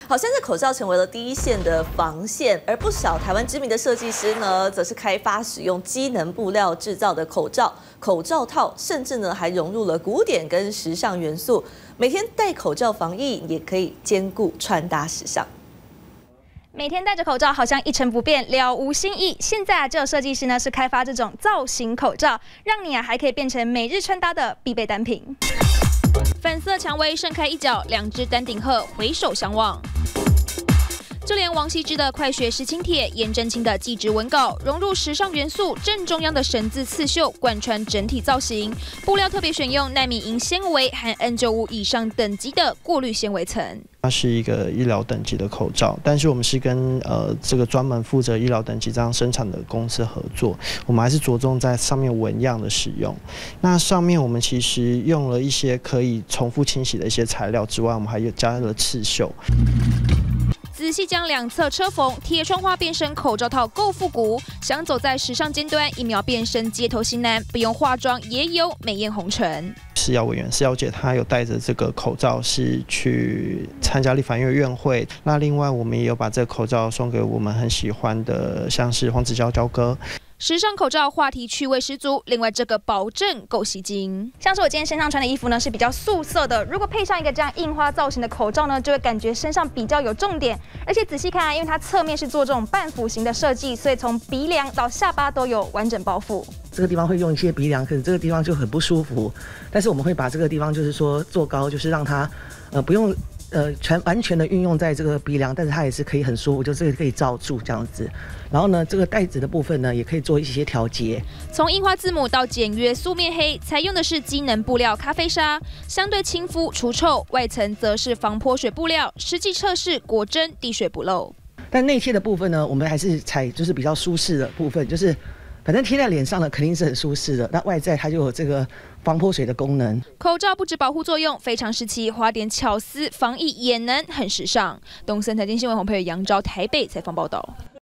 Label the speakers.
Speaker 1: 好，现在口罩成为了第一线的防线，而不少台湾知名的设计师呢，则是开发使用机能布料制造的口罩、口罩套，甚至呢还融入了古典跟时尚元素。每天戴口罩防疫，也可以兼顾穿搭时尚。
Speaker 2: 每天戴着口罩好像一成不变，了无新意。现在就有设计师呢是开发这种造型口罩，让你还可以变成每日穿搭的必备单品。粉色蔷薇盛开一角，两只丹顶鹤回首相望。 就连王羲之的快学石青帖、颜真卿的祭侄文稿，融入时尚元素，正中央的神字刺绣贯穿整体造型。布料特别选用奈米银纤维和 N95以上等级的过滤纤维层。
Speaker 3: 它是一个医疗等级的口罩，但是我们是跟这个专门负责医疗等级这样生产的公司合作，我们还是着重在上面纹样的使用。那上面我们其实用了一些可以重复清洗的一些材料之外，我们还有加了刺绣。
Speaker 2: 仔细将两侧车缝，铁窗花变身口罩套够复古。想走在时尚尖端，一秒变身街头型男，不用化妆也有美艳红唇。
Speaker 3: 施瑶委员、施瑶姐，她有戴着这个口罩是去参加立法院院会。那另外，我们也有把这个口罩送给我们很喜欢的，像是黄子佼佼哥。
Speaker 2: 时尚口罩话题趣味十足，另外这个保证够吸睛。像是我今天身上穿的衣服呢是比较素色的，如果配上一个这样印花造型的口罩呢，就会感觉身上比较有重点。而且仔细看啊，因为它侧面是做这种半弧形的设计，所以从鼻梁到下巴都有完整包覆。
Speaker 4: 这个地方会用一些鼻梁，可是这个地方就很不舒服。但是我们会把这个地方就是说做高，就是让它不用。 完全的运用在这个鼻梁，但是它也是可以很舒服，就这个可以罩住这样子。然后呢，这个带子的部分呢，也可以做一些调节。
Speaker 2: 从印花字母到简约素面黑，采用的是机能布料咖啡纱，相对亲肤除臭，外层则是防泼水布料。实际测试果真滴水不漏。
Speaker 4: 但内贴的部分呢，我们还是采就是比较舒适的部分，就是。 反正贴在脸上呢，肯定是很舒适的。那外在它就有这个防泼水的功能。
Speaker 2: 口罩不止保护作用，非常时期花点巧思，防疫也能很时尚。东森财经新闻洪佩宇、杨昭台北采访报道。